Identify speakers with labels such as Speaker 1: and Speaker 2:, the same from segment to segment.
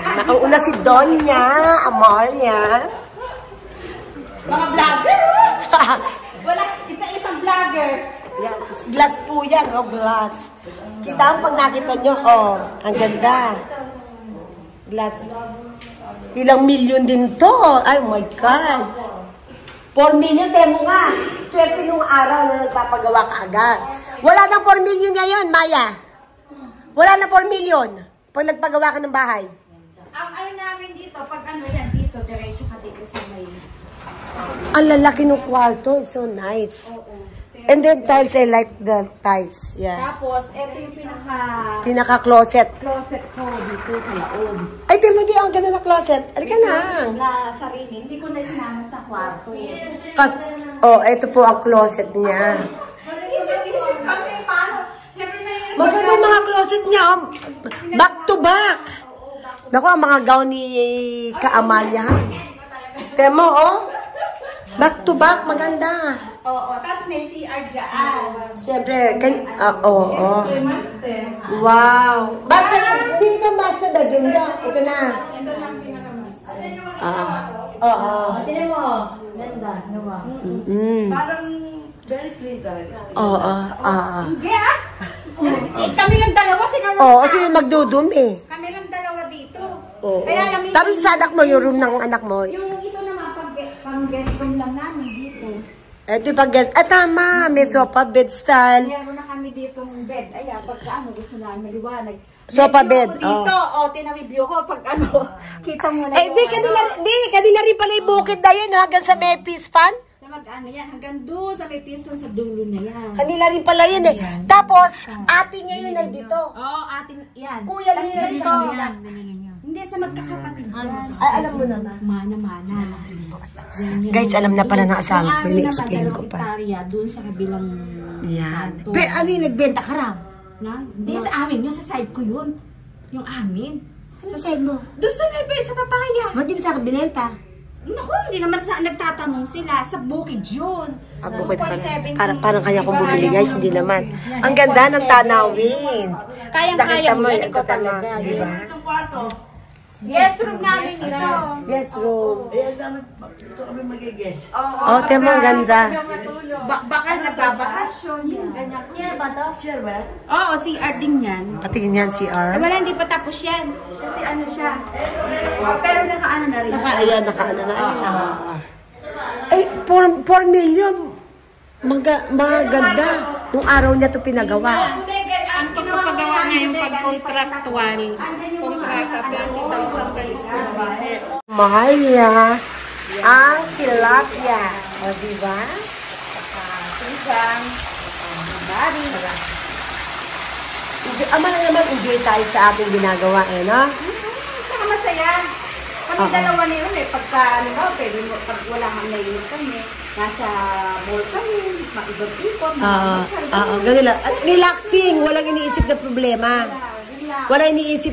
Speaker 1: Una si Donya Amalia.
Speaker 2: Mga vlogger, oh! Wala, isa-isang vlogger.
Speaker 1: Yan, glass po yan, oh, glass. Kita mo pag nakita nyo, oh, ang ganda. Glass. Ilang milyon din to. Ay, oh my God. 4 million, temo nga. Swerte nung araw na nagpapagawa ka agad. Wala nang 4 million ngayon, Maya. Wala nang 4 million pag nagpagawa ka ng bahay.
Speaker 2: Ang ano namin dito, pag ano yan, dito, diretso ka dito sa may...
Speaker 1: Ang lalaki ng kwarto. It's so nice. And then tiles, I like the tiles. Yeah.
Speaker 2: Tapos, ito yung
Speaker 1: Pinaka-closet.
Speaker 2: closet ko dito sa loob.
Speaker 1: Ay, Timo, di ang ganda na closet. Alika na.
Speaker 2: Na sarili, hindi ko na sinama sa kwarto.
Speaker 1: Oh, ito po ang closet niya.
Speaker 2: Isip-isip kami, paano? Siyempre na yun.
Speaker 1: Maganda yung mga closet niya. Oh. Back to back. Naku, ang mga gown ni Kaamalyahan. Temo, oh. Back to back, maganda.
Speaker 2: Oo, tapos may CR dyan.
Speaker 1: Siyempre, oo. Wow. Basta, hindi ka master na dun ba? Ito na. Oo.
Speaker 2: Tinan mo, ganda, ano ba?
Speaker 3: Parang very clean talaga.
Speaker 1: Oo.
Speaker 2: Hindi ah! Kami lang dalawa, sinunod
Speaker 1: Oo, kasi magdudumi.
Speaker 2: Kami lang dalawa dito.
Speaker 1: Oo.
Speaker 2: Kaya alam mo,
Speaker 1: Tapos sa anak mo, yung room ng anak mo.
Speaker 2: yung ito naman, pang-guest room lang namin dito.
Speaker 1: Ito yung pag-guest. Tama. May sofa, bed style.
Speaker 2: Meron na kami ditong bed. Ayan, pagka ano, gusto namin maliwanag.
Speaker 1: Sofa bed.
Speaker 2: Dito, tinawibyo ko pag ano, kita mo na
Speaker 1: kanila rin pala yung bukid na yun, hanggang sa may peace fan.
Speaker 2: Sa mag-ano yan, hanggang doon sa may peaceful sa dulo na yan.
Speaker 1: Kanila rin pala yun eh. Tapos, ate niya yun nandito.
Speaker 2: Oo, atin, yan.
Speaker 1: Kuya nila dito.
Speaker 2: Hindi, sa magkakapatid yan.
Speaker 1: Ay, alam mo naman.
Speaker 2: Mana-mana.
Speaker 1: Guys, alam na pala ng asawa ko. Ini-explain ko pa.
Speaker 2: Doon sa kabilang
Speaker 1: Yan.
Speaker 2: kanto.
Speaker 1: Pero ano yung nagbenta ka raw?
Speaker 2: Hindi, sa amin. Yung sa side ko yun. Yung amin.
Speaker 1: Sa side mo?
Speaker 2: Doon sa Nueva, sa papaya.
Speaker 1: Ba't di mo sa akin binenta?
Speaker 2: Naku, hindi naman sa nagtatanong sila. Sa bukid yun.
Speaker 1: Bukid pala. Parang kanya kong bumili guys, hindi naman. Ang ganda ng tanawin.
Speaker 2: Kayang-kaya mo yan. Ikaw
Speaker 1: Ito
Speaker 2: talaga.
Speaker 1: diba?
Speaker 3: Itong kwarto.
Speaker 2: Yes, room namin ito.
Speaker 1: Yes, room.
Speaker 3: Ayan naman, ito kami mag-guess.
Speaker 1: Oh, tema, ang ganda.
Speaker 2: Baka nagbabakasyon. Ganyan.
Speaker 3: Share ba?
Speaker 2: Oo, CR din yan.
Speaker 1: Patingin yan, CR.
Speaker 2: Wala, hindi pa tapos yan. Kasi ano siya. Pero nakaano na rin.
Speaker 1: Nakaano na. Ay, 4 million. Maganda. Nung araw niya ito pinagawa.
Speaker 4: Ang pagpapagawa niya yung pag-contractual. Kontrata, 30,000 per square meter.
Speaker 1: Mahal niya ang tilapia. O, diba?
Speaker 2: Sinigang. Bari.
Speaker 1: Ama lang naman, enjoy tayo sa ating ginagawa, eh, no?
Speaker 2: Saka masaya. Kami dalawa na yun eh. Pagka, ano ba, pwede mo, pag wala kang naiinit kami, nasa mall kami, mag-ibang ikot,
Speaker 1: Ganun lang. At relaxing, walang iniisip na problema. Walang iniisip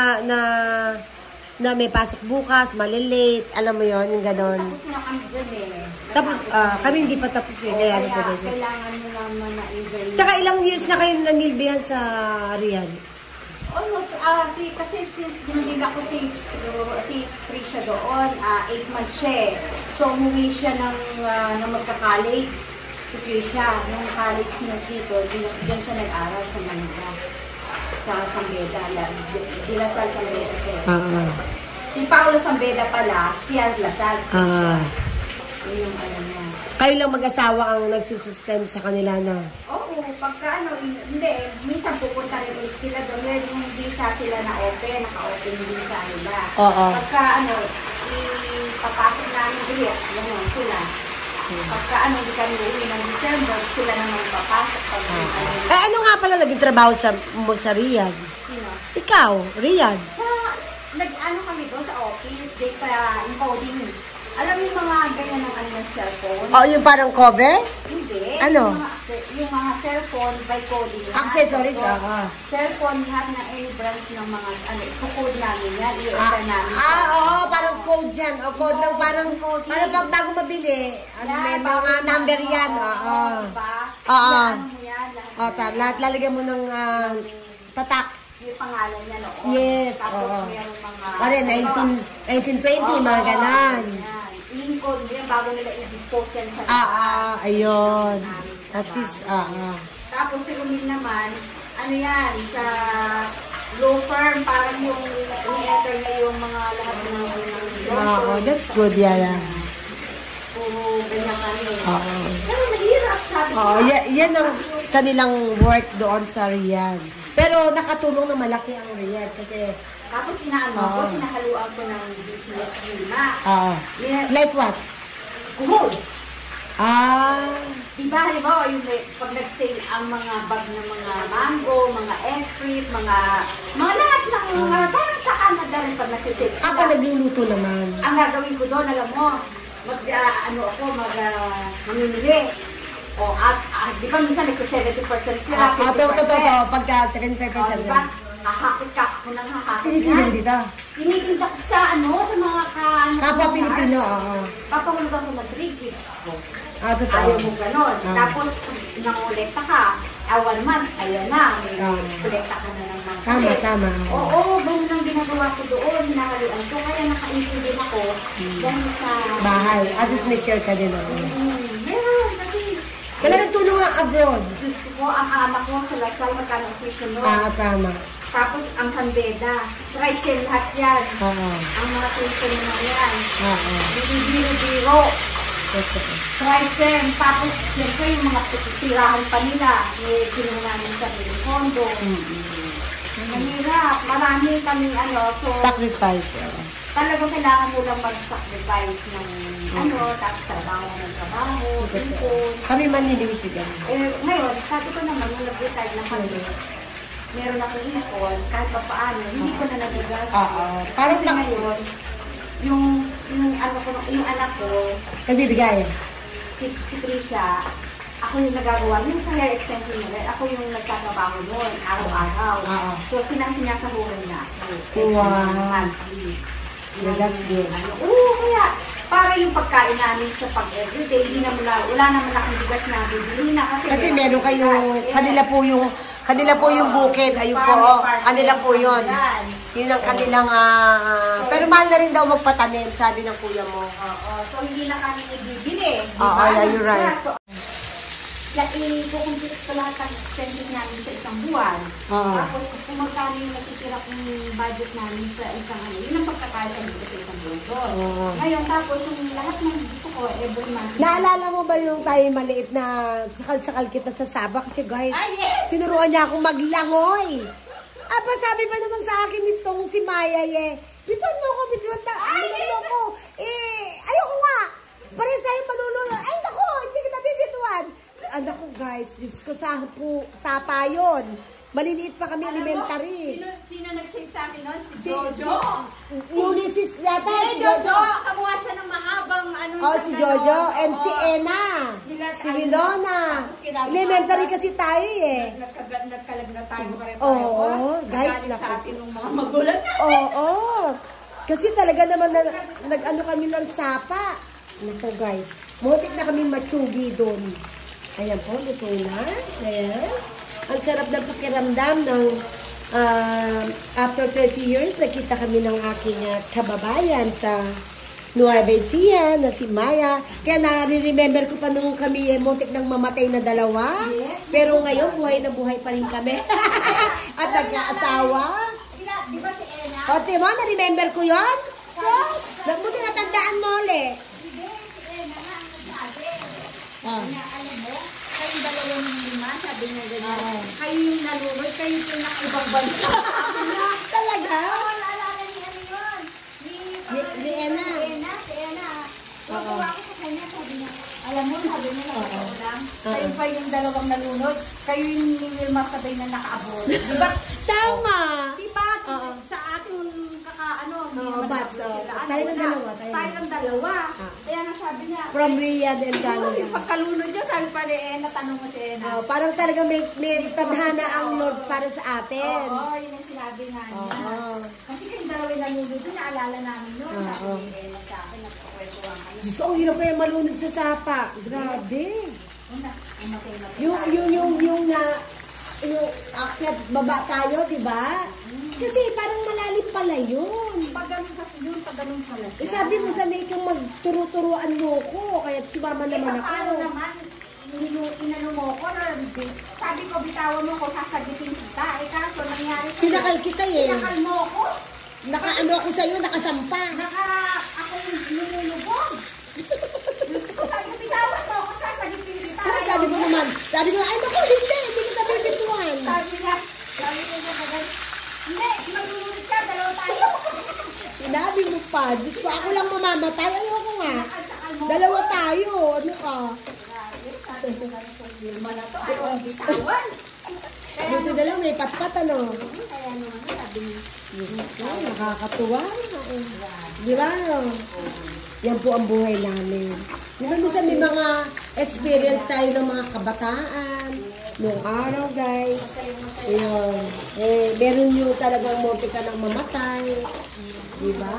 Speaker 1: na may pasok bukas, malilate, alam mo yon yung gano'n.
Speaker 2: Tapos na kami dyan eh.
Speaker 1: Tapos, kami hindi pa tapos eh, kaya sa tagas.
Speaker 2: Kailangan mo naman na i-value.
Speaker 1: Tsaka ilang years na kayo nanilbihan sa Riyadh?
Speaker 2: Almost, kasi dinilila ko si Trisha doon, 8 months siya eh. So, umuwi siya ng magka-college, si Trisha. Nung college na dito, diyan siya nag-aral sa Manila. Sa Sambeda, Dilasal Sambeda siya. Si Paolo Sambeda pala, siya Lasal. Yun yung ano niya.
Speaker 1: Kayo lang mag-asawa ang nagsusustent sa kanila, no?
Speaker 2: Oo, pagka ano, hindi, minsan pupunta rin ulit sila doon, yung visa sila na open, naka-open yung visa nila.
Speaker 1: Oo.
Speaker 2: Pagka ano, ipapasok namin ulit, gano'n sila. Pagka ano, hindi kami uwi ng December, sila naman papasok.
Speaker 1: Ano nga pala naging trabaho mo sa Riyadh?
Speaker 2: Sino?
Speaker 1: Ikaw, Riyadh.
Speaker 2: Nag-ano kami doon sa office, data encoding. Alam mo yung mga ganyan ng ano ng cellphone?
Speaker 1: Oh, yung parang cover?
Speaker 2: Hindi.
Speaker 1: Ano?
Speaker 2: Yung mga cellphone by coding.
Speaker 1: Accessories,
Speaker 2: Cellphone, lahat ng any brands ng mga, ano, i-code namin yan, i-enter namin.
Speaker 1: Oo, parang code dyan. O, code ng parang pag bago mabili, may mga number yan. Oo.
Speaker 2: Diba?
Speaker 1: Oo.
Speaker 2: Yan mo yan, lahat.
Speaker 1: Lahat lalagyan mo ng tatak.
Speaker 2: yung pangalan niya noon.
Speaker 1: Yes,
Speaker 2: Tapos
Speaker 1: oo.
Speaker 2: merong mga...
Speaker 1: Pare, 1920, mga ganan.
Speaker 2: Lincoln, yung bago nila i-dispose yan sa
Speaker 1: Ayun. At least,
Speaker 2: Tapos si Romil naman, ano yan, sa law firm, parang yung i-enter niya yung mga lahat ng law firm.
Speaker 1: That's good, yeah.
Speaker 2: Puro ganyan kami.
Speaker 1: Oo.
Speaker 2: Pero mahirap, sabi ko.
Speaker 1: Yan ang kanilang work doon sa Riyadh. Pero nakatulong na malaki ang Riyadh kasi...
Speaker 2: Tapos sinahaluan ko ng business lima.
Speaker 1: Like what?
Speaker 2: Gold.
Speaker 1: Ah.
Speaker 2: Diba, halimbawa, yung pag nag-sale ang mga bag ng mga mango, mga esprit, mga lahat ng parang sa Canada rin pag nagsisale.
Speaker 1: Ako nagluluto naman.
Speaker 2: Ang gagawin ko doon, alam mo, mamimili. O, di ba minsan nagsa-70% sila, 50%.
Speaker 1: Pagka 75%
Speaker 2: diba? Hahakit ka ako ng hahakit.
Speaker 1: Tinitinda mo dito?
Speaker 2: Tinitinda ko sa sa mga
Speaker 1: Kapwa Pilipino,
Speaker 2: Papahulugan ko na 3 gifts ko.
Speaker 1: Totoo.
Speaker 2: Ayaw mo ganon. Tapos, nangolekta ka, 1 month, ayan na, may kolekta ka na naman.
Speaker 1: Tama.
Speaker 2: Oo, ganun ang ginagawa ko doon, hinahalian ko, kaya nakaipin din ako dahil sa...
Speaker 1: Bahay. At least may share ka din.
Speaker 2: Meron, kasi...
Speaker 1: Kailangan tulong nga abroad.
Speaker 2: Gusto ko, ang anak ko sa Lasal, magkano ang tuition mo.
Speaker 1: Tama.
Speaker 2: Tapos, ang Sandeda, Trisel, lahat yan. Ang mga tuition mo yan. Biro-biro. Trisel, tapos, siyempre, yung mga tirahan pa nila, may kinuha namin sa kondo. Mahirap, marami kami, so...
Speaker 1: Sacrifice.
Speaker 2: Talagang kailangan mo lang mag-sacrifice ng tapos trabaho ng trabaho, sipon.
Speaker 1: Kami manlilisigan.
Speaker 2: Ngayon, sabi ko naman, nung nag-retire na kami, meron akong ipon, kahit pa paano, hindi ko na nagagastos. Kasi ngayon, yung anak ko,
Speaker 1: nagbibigay.
Speaker 2: Si Trisha, ako yung nagagawa, yung sa hair extension nila, ako yung nagtatrabaho noon, araw-araw. So, pinasinasahuran na ako.
Speaker 1: Wow. That's good.
Speaker 2: Kaya, para yung pagkain namin sa pag-everyday, wala naman akong bigas na bibili na
Speaker 1: kasi meron kayong, kanila po yung bukid, ayun po, kanila po yun. Yun ang kanilang, pero mahal na rin daw magpatanim, sabi ng kuya mo.
Speaker 2: So hindi na kami ibibili.
Speaker 1: Yeah, you're right.
Speaker 2: I-compute ko lahat ang expenses namin sa isang buwan. Tapos kung magkano yung natitira kong budget namin sa isang yun ang pagkakala dito sa isang buwan doon. Ngayon, tapos yung lahat ng gusto ko, every month.
Speaker 1: Naalala mo ba yung tayo maliit na sakal-sakal kita sa Saba? Kasi guys, sinuruan niya akong maglangoy. Sabi pa naman sa akin nitong si Maya, bituan mo ako. Ayoko nga. Pares tayo maluluyo. Ay, naku, hindi kita bibituan. Anak ko guys, Diyos ko, sapa yun. Maliliit pa kami, elementary.
Speaker 2: Sino nag-save sa akin nun? Si Jojo.
Speaker 1: Ulysses yata.
Speaker 2: Si Jojo. Kamuha siya ng mahabang
Speaker 1: si Jojo and si Ena. Si Winona. Elementary kasi tayo
Speaker 2: Nagkalag na tayo pareho.
Speaker 1: Guys.
Speaker 2: Sa atin ng mga magulang natin.
Speaker 1: Kasi talaga naman nag-ano kami ng sapa. Naku guys, mutik na kami matsugi doon. Ayan po, luto na. Ayan. Ang sarap ng pakiramdam ng after 30 years, nakita kami ng aking kababayan sa Nueva Ecija na si Maya. Kaya nare-remember ko pa nung kami mutik ng mamatay na dalawa. Pero ngayon, buhay na buhay pa rin kami. At nagkaasawa.
Speaker 2: Di ba si Ena?
Speaker 1: Timo, na-remember ko yun? So, buti natandaan mo ulit.
Speaker 2: Alam mo, kayong dalawa ng lima, sabi niya ganyan. Kayo yung naluloy, kayo yung ibang bansa.
Speaker 1: Talaga?
Speaker 2: Naalala ni ano yun?
Speaker 1: Ni Ena.
Speaker 2: Si Ena. Tuwa ako sa kanya, sabi niya. Alam mo, sabi niya lang, kayo pa yung dalawang nalunod, kayo yung ni Wilma sabay na nakaabot. Diba?
Speaker 1: Tama.
Speaker 2: Diba? Sa ating
Speaker 1: tayo ng dalawa.
Speaker 2: Tayo ng dalawa. Kaya nasabi niya.
Speaker 1: From Riyadh and Canada.
Speaker 2: Yung pagkalunod niya, sabi pa ni Ena, tanong mo si Ena.
Speaker 1: Parang talaga may tadhana ang Lord para sa atin.
Speaker 2: Yun ang sinabi nga niya. Kasi kayong dalawa yung nalunod doon, naalala namin yun. Sabi ni Ena sa akin, nagpapwetuhan kami.
Speaker 1: Diyos ko, ang hirap kaya malunod sa sapa. Grabe. Yung yung akyat baba tayo, di ba? Kasi parang malalim pala yun.
Speaker 2: Pag ganun kasi yun, pag ganun pala siya.
Speaker 1: Eh, sabi mo sanay kang magturo-turuan mo ko, kaya sumama naman ako.
Speaker 2: Paano naman? Inano mo ko, sabi ko, bitawan mo ko, sasagutin kita. Eh, kaso nangyari sa'yo.
Speaker 1: Sinakal kita eh.
Speaker 2: Sinakal mo ko.
Speaker 1: Nakaano ako sa'yo, nakasampa.
Speaker 2: Ako nilulubog. Sabi ko, bitawan mo ko, sasagutin kita.
Speaker 1: Kaya sabi ko, ay naku, hindi kita bibituan.
Speaker 2: Sabi niya kagad, hindi, maglulunod ka, dalawa tayo.
Speaker 1: Sinabi mo pa, Diyos ko, ako lang mamamatay, ayoko nga.
Speaker 2: Nakasakal mo.
Speaker 1: Dalawa tayo, ano ka?
Speaker 2: Sabi ko, Vilma na to, ayaw ang bitawan.
Speaker 1: Buti na lang, may patpat, ano?
Speaker 2: Kaya naman, sabi niya,
Speaker 1: Ay, nakakatuwa nga eh. Di ba? Yan po ang buhay namin. Di ba minsan may mga experience tayo ng mga kabataan, noong araw, guys. Ayun. Eh, meron yung talagang munti ka ng mamatay. Di ba?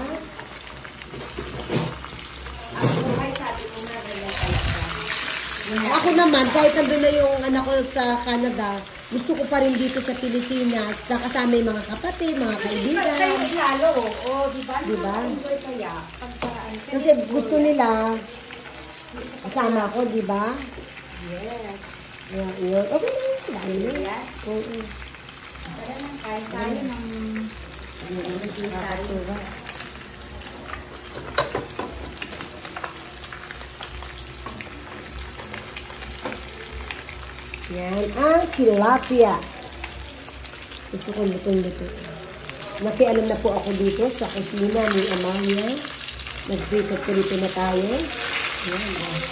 Speaker 1: Ako naman, kahit nandun na yung anak ko sa Canada, gusto ko pa rin dito sa Pilipinas, nakasama yung mga kapatid, mga kaibigan.
Speaker 2: lalo, di ba?
Speaker 1: Diba?
Speaker 2: Enjoy kaya, pagkaan.
Speaker 1: Kasi gusto nila, kasama ako, di ba?
Speaker 2: Yes.
Speaker 1: Yeah, yun. Okay na yun. Dahil na yan. Oo.
Speaker 2: Tara na, kain tayo ng...
Speaker 1: Nakakatuwa. Yan ang tilapia. Gusto ko lutong-luto. Nakialam na po ako dito sa kusina ni Amalia. Nagprito-prito na tayo. Yan.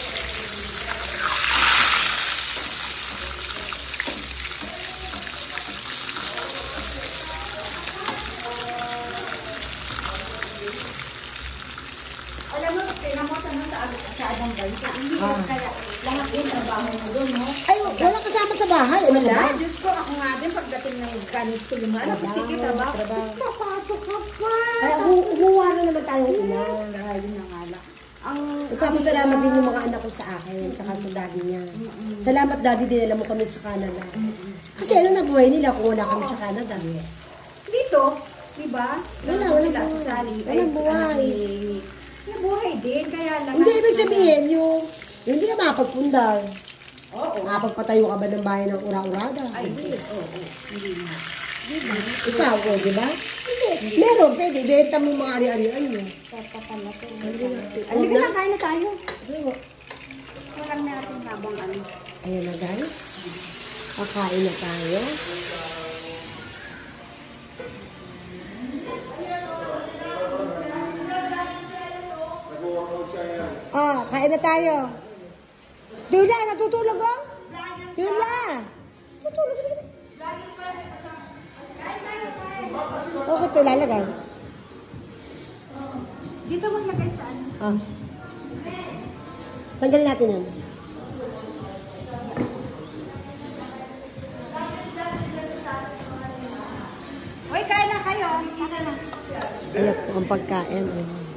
Speaker 2: Alam mo, pinamutan mo sa abang bansa. Hindi kaya lahat yung trabaho mo doon, no?
Speaker 1: Ay, wala kasama sa bahay. Ano
Speaker 2: Wala,
Speaker 1: ba?
Speaker 2: Diyos ko, ako nga din pagdating ng ganis ko lumalap. Sige, trabaho. Papasok ka pa.
Speaker 1: Ay, huwa na naman tayong ina.
Speaker 2: Dahil na nga lang. Ang
Speaker 1: Ipapasalamat din yung mga anak ko sa akin, tsaka sa daddy niya. Salamat daddy, dinala mo kami sa Canada. Kasi ano na buhay nila kung wala kami sa Canada.
Speaker 2: dito, di ba?
Speaker 1: Wala
Speaker 2: Sila,
Speaker 1: buhay.
Speaker 2: Sally,
Speaker 1: Walang buhay.
Speaker 2: May buhay din, kaya lang.
Speaker 1: Hindi, ibig sabihin, yung hindi ka makapagpundar.
Speaker 2: Oo.
Speaker 1: Makapagpatayo ka ba ng bahay ng ura-urada?
Speaker 2: Ay, hindi. Oo, hindi nga.
Speaker 1: Ikaw, o, di ba? Hindi. Meron, pwede. Benta mo yung mga ari-arian nyo.
Speaker 2: Hindi na, kain na tayo.
Speaker 1: Ayun.
Speaker 2: Walang natin habang ano.
Speaker 1: Ayan na, guys. Kakain na tayo. Ah, kain na tayo. Dula, natutulog oh? Dula. Tutulog na. Okay, ito lalagay.
Speaker 2: Dito mo lagay sa ano.
Speaker 1: Ah. Tanggalin natin yan.
Speaker 2: Uy, kain na kayo. Kain na.
Speaker 1: Ayan po ang pagkain. Ayan.